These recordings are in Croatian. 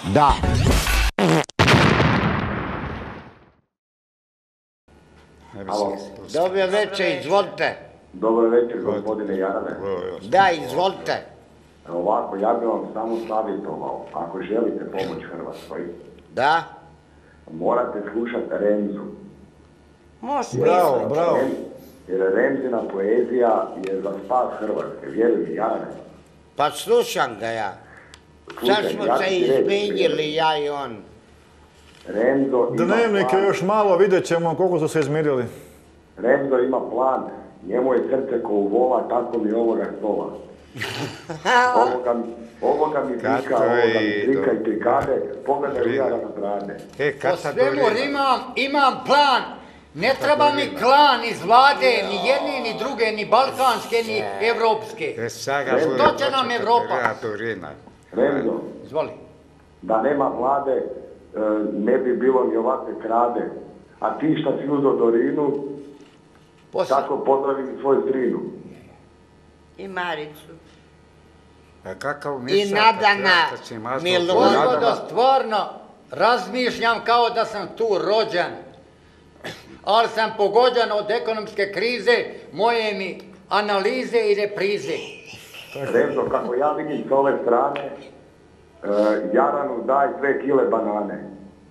Da. Dobro večer, izvolite. Dobro večer, gospodine Jarane. Da, izvolite. Ovako, ja bih vam samo savjetovao, ako želite pomoć Hrvatskoj, Da? morate slušati Remzu. Bravo, bravo. Jer Remzina poezija je za spas Hrvatske, vjeruj mi, Jarane. Pa slušam ga ja. Sad smo se izmijenili, ja i on. Remzo ima Dnevnik je plan. još malo, vidjet ćemo koliko su se izmirili. Remzo ima plan, njemu je srce ko u vola, tako mi ovoga stola. Ovoga mi trika i trikade, pogledaj u Jarana brade. Po svemu imam plan. Ne treba mi klan iz vlade, ni jedne, ni druge, ni balkanske, ni evropske. Što će nam Evropa? Remzo, Izvoli. da nema vlade, ne bi bilo ni ovakve krade. A ti šta si uzeo Dorinu, tako pozdravim svoju strinu. I Maricu. I Nadana Miluna. Gospodo, stvarno razmišljam kao da sam tu rođen. Ali sam pogođen od ekonomske krize, moje mi analize i reprize. Remzo, kako ja vidim s ove strane, Jaranu daj 2 kile banane.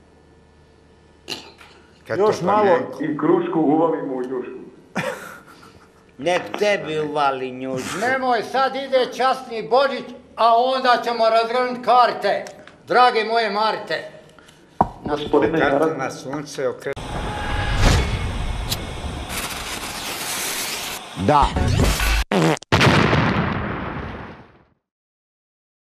Još malo. I krušku uvalim u njušku. Nek tebi uvali njušku. Nemoj, sad ide časni Božić, a onda ćemo razgrnuti karte. Drage moje Marte. Gospodine Jarane, Na sunce okreće. Da.